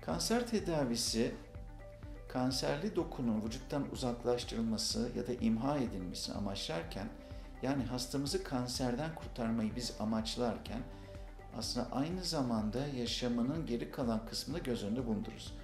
Kanser tedavisi, kanserli dokunun vücuttan uzaklaştırılması ya da imha edilmesini amaçlarken, yani hastamızı kanserden kurtarmayı biz amaçlarken, aslında aynı zamanda yaşamının geri kalan kısmını göz önünde bulundururuz.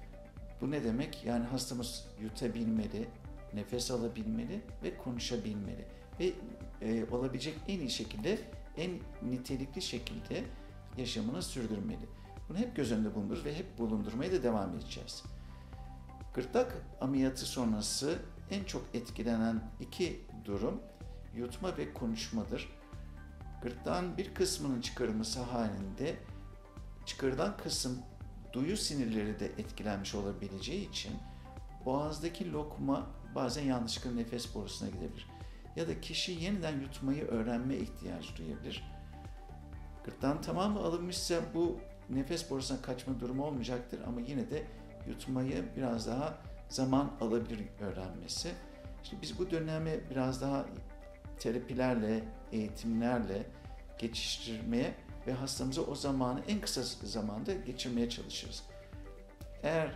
Bu ne demek? Yani hastamız yutabilmeli, nefes alabilmeli ve konuşabilmeli. Ve olabilecek en iyi şekilde, en nitelikli şekilde yaşamını sürdürmeli. Bunu hep göz önünde bulundururuz ve hep bulundurmaya da devam edeceğiz. Gırtlak ameliyatı sonrası en çok etkilenen iki durum yutma ve konuşmadır. Gırtlağın bir kısmının çıkarılması halinde çıkarılan kısım duyu sinirleri de etkilenmiş olabileceği için boğazdaki lokma bazen yanlışlıkla nefes borusuna gidebilir. Ya da kişi yeniden yutmayı öğrenme ihtiyacı duyabilir. Gırtlağın tamamı alınmışsa bu nefes borusuna kaçma durumu olmayacaktır ama yine de yutmayı biraz daha zaman alabilir öğrenmesi. İşte biz bu dönemi biraz daha terapilerle, eğitimlerle geçiştirmeye ve hastamıza o zamanı en kısa zamanda geçirmeye çalışırız. Eğer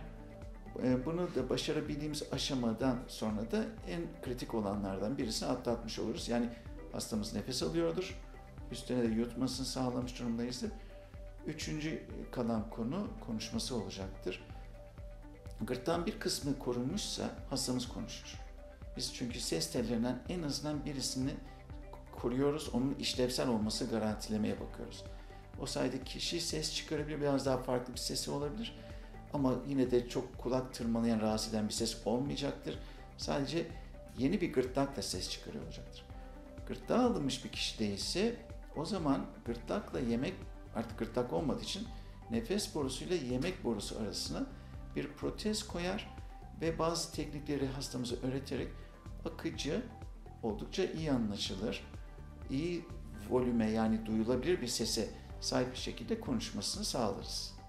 bunu da başarabildiğimiz aşamadan sonra da en kritik olanlardan birisini atlatmış oluruz. Yani hastamız nefes alıyordur, üstüne de yutmasını sağlamış durumdayızdır. Üçüncü kalan konu konuşması olacaktır. Gırtlağın bir kısmı korunmuşsa hastamız konuşur. Biz çünkü ses tellerinden en azından birisini koruyoruz, onun işlevsel olması garantilemeye bakıyoruz. O sayede kişi ses çıkarabilir, biraz daha farklı bir sesi olabilir. Ama yine de çok kulak tırmalayan, rahatsız eden bir ses olmayacaktır. Sadece yeni bir gırtlakla ses çıkarıyor olacaktır. Gırtlağa alınmış bir kişide ise o zaman gırtlakla yemek, artık gırtlak olmadığı için nefes borusuyla yemek borusu arasına bir protez koyar ve bazı teknikleri hastamıza öğreterek akıcı, oldukça iyi anlaşılır, iyi volüme yani duyulabilir bir sese sahip bir şekilde konuşmasını sağlarız.